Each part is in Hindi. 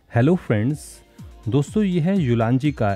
हेलो फ्रेंड्स, दोस्तों ये है युलांजी का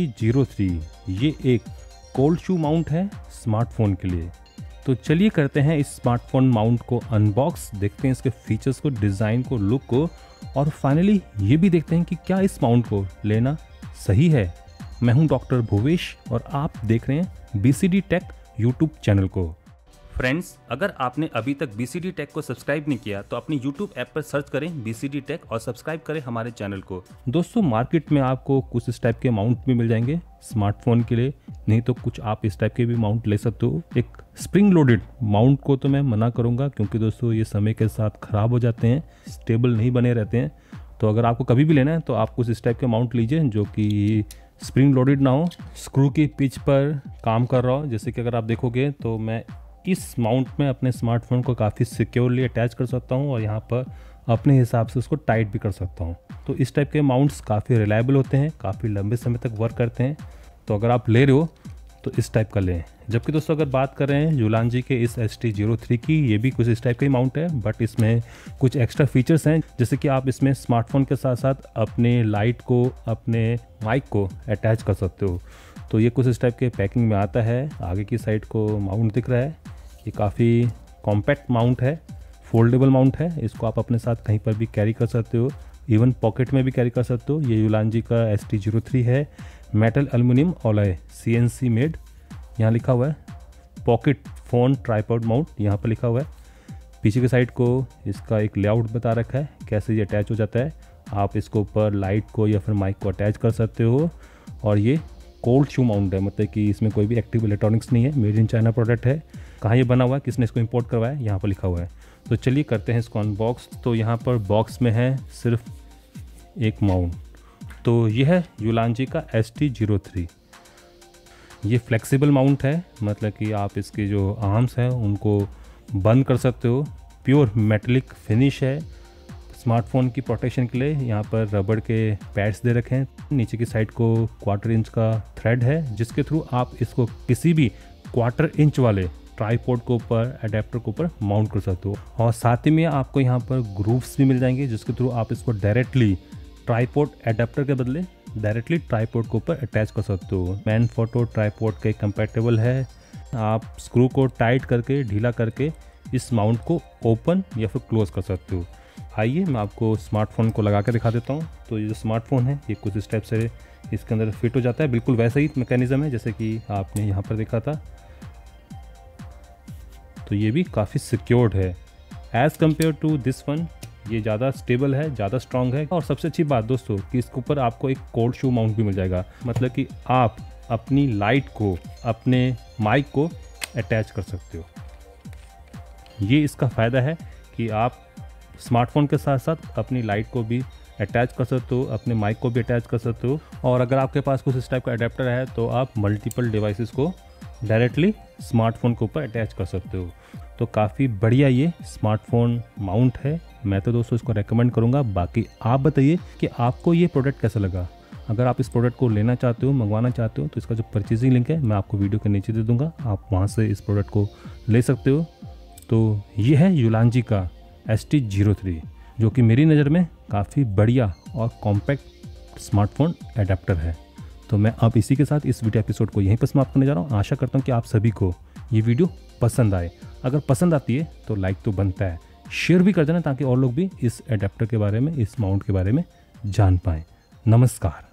ST03। ये एक कोल्ड शू माउंट है स्मार्टफोन के लिए। तो चलिए करते हैं इस स्मार्टफोन माउंट को अनबॉक्स, देखते हैं इसके फीचर्स को, डिज़ाइन को, लुक को, और फाइनली ये भी देखते हैं कि क्या इस माउंट को लेना सही है। मैं हूं डॉक्टर भुवेश और आप देख रहे हैं BCD टेक यूट्यूब चैनल को। फ्रेंड्स, अगर आपने अभी तक BCD टेक को सब्सक्राइब नहीं किया तो अपनी YouTube ऐप पर सर्च करें BCD टेक और सब्सक्राइब करें हमारे चैनल को। दोस्तों, मार्केट में आपको कुछ इस टाइप के माउंट भी मिल जाएंगे स्मार्टफोन के लिए, नहीं तो कुछ आप इस टाइप के भी माउंट ले सकते हो। एक स्प्रिंग लोडेड माउंट को तो मैं मना करूँगा, क्योंकि दोस्तों ये समय के साथ ख़राब हो जाते हैं, स्टेबल नहीं बने रहते हैं। तो अगर आपको कभी भी लेना है तो आप कुछ इस टाइप के माउंट लीजिए जो कि स्प्रिंग लोडेड ना हो, स्क्रू की पिच पर काम कर रहा हो। जैसे कि अगर आप देखोगे तो मैं इस माउंट में अपने स्मार्टफोन को काफ़ी सिक्योरली अटैच कर सकता हूं और यहाँ पर अपने हिसाब से उसको टाइट भी कर सकता हूं। तो इस टाइप के माउंट्स काफ़ी रिलायबल होते हैं, काफ़ी लंबे समय तक वर्क करते हैं। तो अगर आप ले रहे हो तो इस टाइप का लें। जबकि दोस्तों अगर बात कर रहे हैं युलांजी के इस ST03 की, ये भी कुछ इस टाइप का ही माउंट है, बट इसमें कुछ एक्स्ट्रा फीचर्स हैं। जैसे कि आप इसमें स्मार्टफोन के साथ साथ अपने लाइट को, अपने माइक को अटैच कर सकते हो। तो ये कुछ इस टाइप के पैकिंग में आता है। आगे की साइड को माउंट दिख रहा है। ये काफ़ी कॉम्पैक्ट माउंट है, फोल्डेबल माउंट है। इसको आप अपने साथ कहीं पर भी कैरी कर सकते हो, इवन पॉकेट में भी कैरी कर सकते हो। ये युलांजी का ST03 है, metal aluminium alloy CNC made. यहाँ लिखा हुआ है पॉकेट फ़ोन ट्राइपॉड माउंट, यहाँ पर लिखा हुआ है। पीछे की साइड को इसका एक लेआउट बता रखा है कैसे ये अटैच हो जाता है। आप इसको ऊपर लाइट को या फिर माइक को अटैच कर सकते हो। और ये कोल्ड शू माउंट है, मतलब कि इसमें कोई भी एक्टिव इलेक्ट्रॉनिक्स नहीं है, मेड इन चाइना प्रोडक्ट है। कहाँ ये बना हुआ है, किसने इसको इंपोर्ट करवाया है, यहाँ पर लिखा हुआ है। तो चलिए करते हैं इसको अनबॉक्स। तो यहाँ पर बॉक्स में है सिर्फ एक माउंट। तो ये है युलांजी का ST03। ये फ्लेक्सिबल माउंट है, मतलब कि आप इसके जो आर्म्स हैं उनको बंद कर सकते हो। प्योर मेटेलिक फिनिश है। स्मार्टफोन की प्रोटेक्शन के लिए यहाँ पर रबड़ के पैड्स दे रखे हैं। नीचे की साइड को 1/4 इंच का थ्रेड है, जिसके थ्रू आप इसको किसी भी 1/4 इंच वाले ट्राइपॉड के ऊपर, अडेप्टर के ऊपर माउंट कर सकते हो। और साथ ही में आपको यहाँ पर ग्रूव्स भी मिल जाएंगे, जिसके थ्रू आप इसको डायरेक्टली ट्राइपॉड अडेप्टर के बदले डायरेक्टली ट्राइपॉड के ऊपर अटैच कर सकते हो। मैन फोटो ट्राइपॉड के कंपैटिबल है। आप स्क्रू को टाइट करके, ढीला करके इस माउंट को ओपन या फिर क्लोज कर सकते हो। आइए मैं आपको स्मार्टफोन को लगा के दिखा देता हूँ। तो ये जो स्मार्टफोन है ये कुछ इस टाइप से इसके अंदर फिट हो जाता है। बिल्कुल वैसा ही मैकेनिज्म है जैसे कि आपने यहाँ पर देखा था। तो ये भी काफ़ी सिक्योर्ड है as compare to this one. ये ज़्यादा स्टेबल है, ज़्यादा स्ट्रॉन्ग है। और सबसे अच्छी बात दोस्तों कि इसके ऊपर आपको एक कोल्ड शू माउंट भी मिल जाएगा, मतलब कि आप अपनी लाइट को, अपने माइक को अटैच कर सकते हो। ये इसका फ़ायदा है कि आप स्मार्टफोन के साथ साथ अपनी लाइट को भी अटैच कर सकते हो, अपने माइक को भी अटैच कर सकते हो। और अगर आपके पास कुछ इस टाइप का अडेप्टर है तो आप मल्टीपल डिवाइसेस को डायरेक्टली स्मार्टफोन के ऊपर अटैच कर सकते हो। तो काफ़ी बढ़िया ये स्मार्टफोन माउंट है। मैं तो दोस्तों इसको रेकमेंड करूँगा। बाकी आप बताइए कि आपको ये प्रोडक्ट कैसा लगा। अगर आप इस प्रोडक्ट को लेना चाहते हो, मंगवाना चाहते हो, तो इसका जो परचेजिंग लिंक है मैं आपको वीडियो के नीचे दे दूँगा, आप वहाँ से इस प्रोडक्ट को ले सकते हो। तो ये है युलांजी का ST03, जो कि मेरी नज़र में काफ़ी बढ़िया और कॉम्पैक्ट स्मार्टफोन अडेप्टर है। तो मैं अब इसी के साथ इस वीडियो एपिसोड को यहीं पर समाप्त करने जा रहा हूँ। आशा करता हूँ कि आप सभी को ये वीडियो पसंद आए। अगर पसंद आती है तो लाइक तो बनता है, शेयर भी कर देना ताकि और लोग भी इस अडेप्टर के बारे में, इस माउंट के बारे में जान पाएँ। नमस्कार।